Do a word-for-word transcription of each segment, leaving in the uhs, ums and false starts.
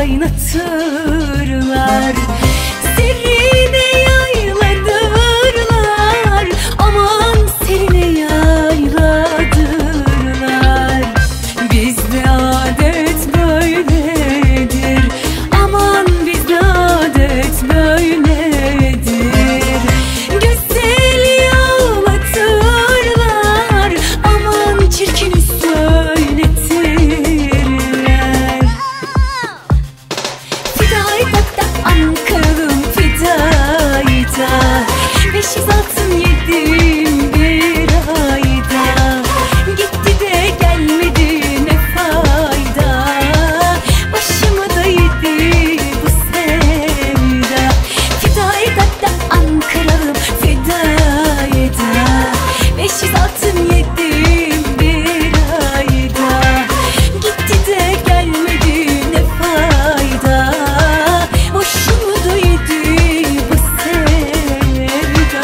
kaynatırlar. Serine yayladırlar, aman serine yayladırlar. Bizde adet böyledir, aman bizde adet böyledir. Güzel yağlatırlar, aman çirkini söyletirler. Fidayda da Ankara'lım fidayda, beş yüz altın yedim bir ayda. Gitti de gelmedi ne fayda, başımı da yedi bu sevda. Fidayda da Ankara'lım fidayda, beş yüz altın yedim bir ayda. Gitti de gelmedi ne fayda, başımı da yedi bu sevda.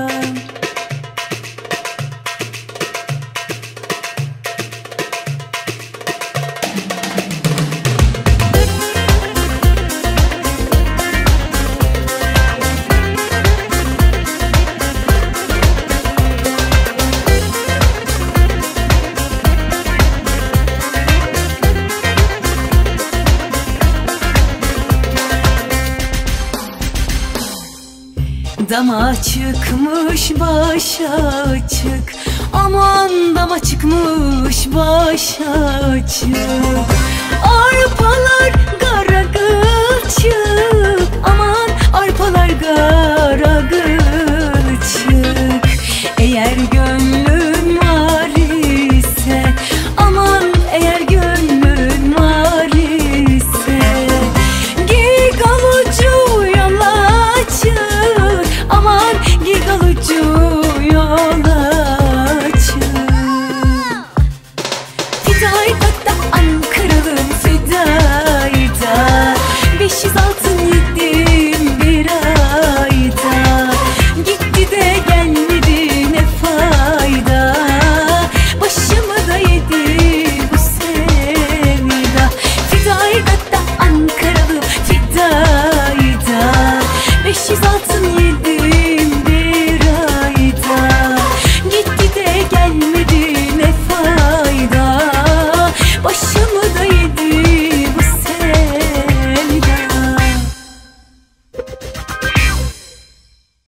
Dama çıkmış başa açık, aman dama çıkmış başa açık. Arpa